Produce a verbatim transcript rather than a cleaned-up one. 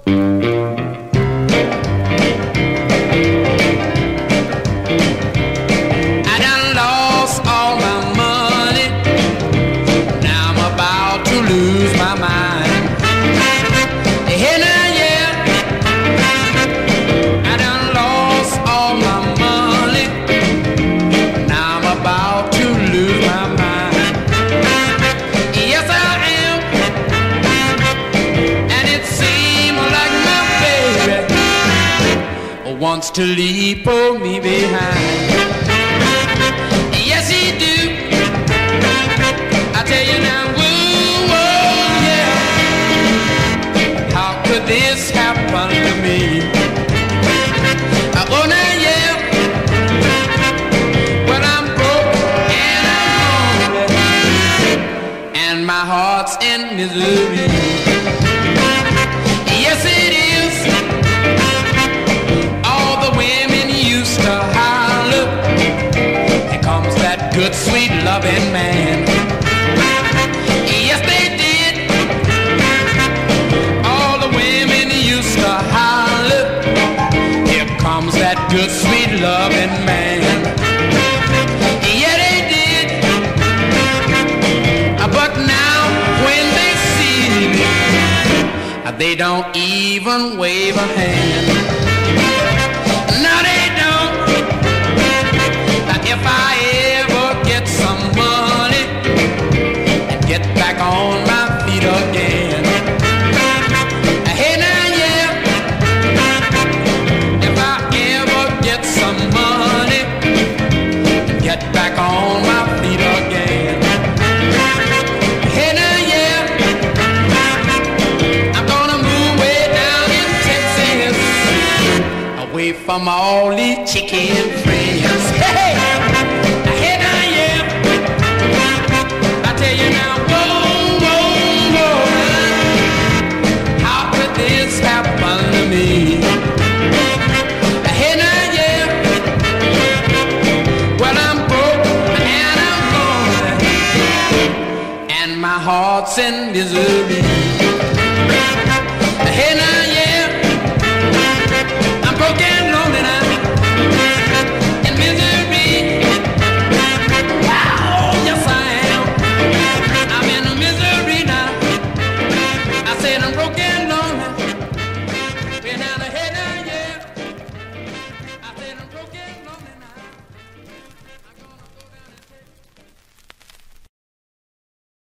Wants to leave for me behind. Yes, he do. I tell you now, woo, whoa, yeah. How could this happen to me? Uh, oh, now, yeah. Well, I'm broke and I'm lonely, and my heart's in misery. Yes, it is. Good, sweet, loving man. Yes, they did. All the women used to holler. Here comes that good, sweet, loving man. Yeah, they did. But now when they see me, they don't even wave a hand. No, they don't. If I ever get some money and get back on my feet again. Hey now, yeah. If I ever get some money and get back on my feet again. Hey now, yeah. I'm gonna move way down in Texas, away from all these chicken friends. Hey! Heart's in misery. Hey now.